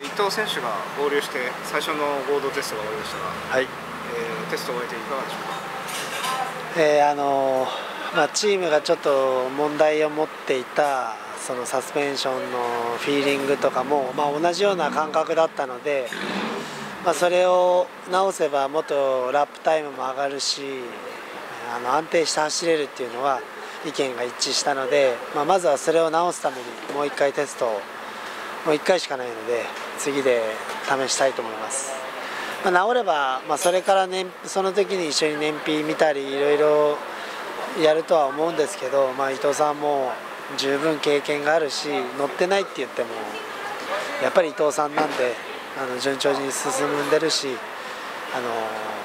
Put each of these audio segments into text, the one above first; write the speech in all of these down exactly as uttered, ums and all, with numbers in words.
伊藤選手が合流して最初の合同テストが終わりましたが、はい、えー、テストを終えていかがでしょうか。 えーあのーまあ、チームがちょっと問題を持っていたそのサスペンションのフィーリングとかも、まあ、同じような感覚だったので、まあ、それを直せばもっとラップタイムも上がるし、あの安定して走れるっていうのは意見が一致したので、まあ、まずはそれを直すためにもういっかいテストをもういっかいしかないので次で試したいと思います。まあ、治れば、まあ、それから年その時に一緒に燃費見たりいろいろやるとは思うんですけど、まあ、伊藤さんも十分経験があるし乗ってないって言ってもやっぱり伊藤さんなんであの順調に進んでるし、あの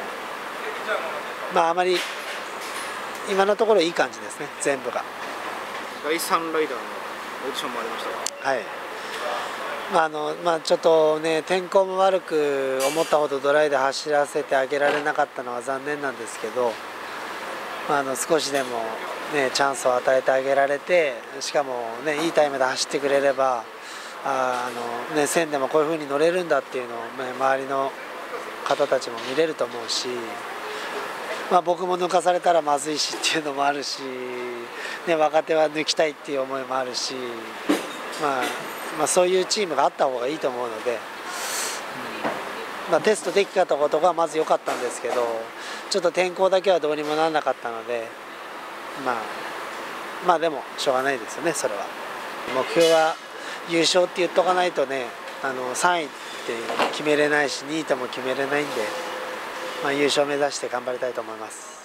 まああまり今のところいい感じですね、全部が。 だいさんライダーのオーディションもありましたが、 はい、まああのまあ、ちょっとね天候も悪く思ったほどドライで走らせてあげられなかったのは残念なんですけど、まあ、あの少しでも、ね、チャンスを与えてあげられて、しかも、ね、いいタイムで走ってくれればああの、ね、線でもこういう風に乗れるんだっていうのを、ね、周りの方たちも見れると思うし、まあ、僕も抜かされたらまずいしっていうのもあるし、ね、若手は抜きたいっていう思いもあるし、まあまあ、そういうチームがあった方がいいと思うので、うんまあ、テストできたことがまず良かったんですけど、ちょっと天候だけはどうにもならなかったので、まあ、まあでもしょうがないですよね、それは。目標は優勝って言っとかないとね、あのさんいって決めれないしにいとも決めれないんで、まあ、優勝目指して頑張りたいと思います。